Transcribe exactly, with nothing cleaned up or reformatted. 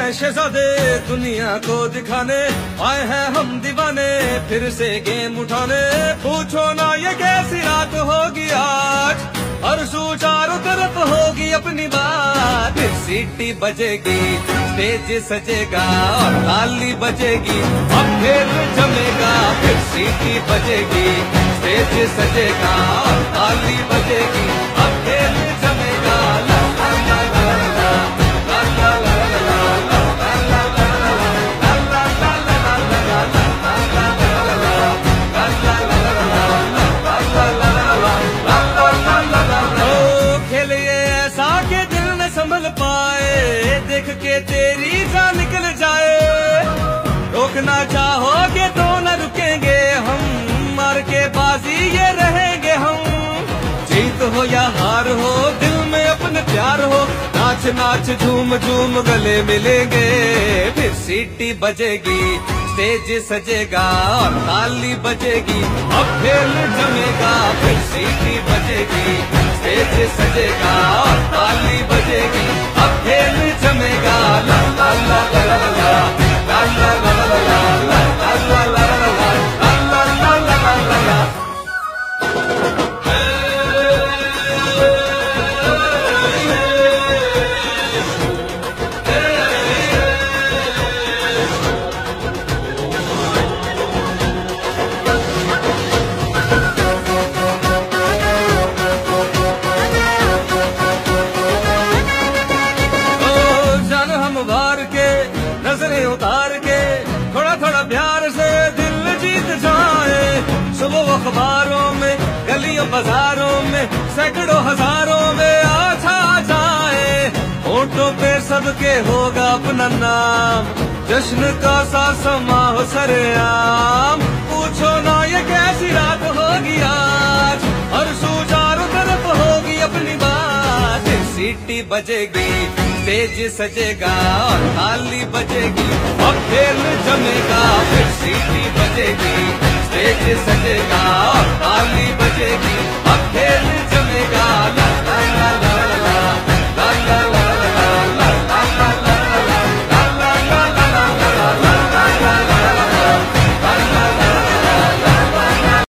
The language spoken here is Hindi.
शहजादे दुनिया को दिखाने आए हैं हम दीवाने, फिर से गेम उठाने। पूछो ना ये कैसी रात होगी आज, हर सू चारों तरफ होगी अपनी बात। फिर सीटी बजेगी, स्टेज सजेगा और ताली बजेगी, अब खेल जमेगा। फिर सीटी बजेगी, स्टेज सजेगा और ताली बजेगी, अब खेल जमेगा। ला ला ला ला ला ला ला ला संभल पाए, देख के तेरी जान निकल जाए। रोकना चाहोगे तो न रुकेंगे हम, मार के बाजी ये रहेंगे हम। जीत हो या हार हो, दिल में अपने प्यार हो, नाच नाच झूम झूम गले मिलेंगे। फिर सीटी बजेगी, स्टेज सजेगा और ताली बजेगी, अब खेल जमेगा। फिर सीटी बजेगी, स्टेज सजेगा और ताली बजेगी, अब खेल जमेगा। ला ला ला ला ला ला ला ला ला ला ला ला ला ला ला ला ला ला ला। नजरें उतार के थोड़ा थोड़ा प्यार से दिल जीत जाए। सुबह अखबारों में, गलियों बाजारों में, सैकड़ों हजारों में आछा जाए। होठों पे सबके होगा अपना नाम, जश्न का सा समा हो सरेआम। पूछो ना ये कैसी रात होगी आज, हर सू चारों तरफ होगी अपनी बात। सीटी बजेगी, स्टेज सजेगा और ताली बजेगी, अब खेल जमेगा। फिर सीटी बजेगी, स्टेज सजेगा और